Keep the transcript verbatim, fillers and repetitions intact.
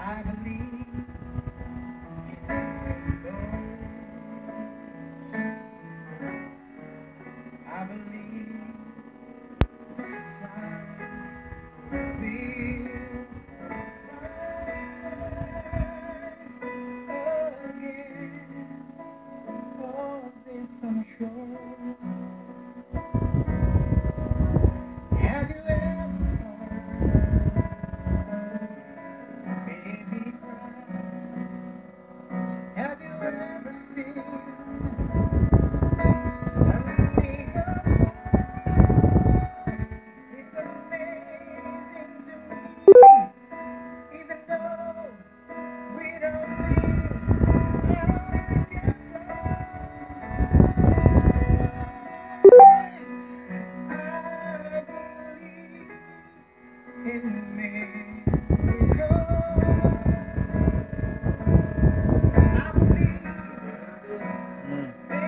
I believe in God. I believe the sun will rise again. Of this I'm sure. Have you ever heard baby cry? Have you ever seen underneath the fire? It's amazing to me, even though we don't feel I can fly. I believe in miracles. I believe. Mm.